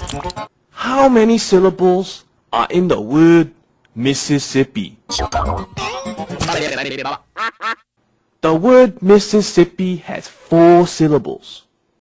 How many syllables are in the word Mississippi? The word Mississippi has 4 syllables.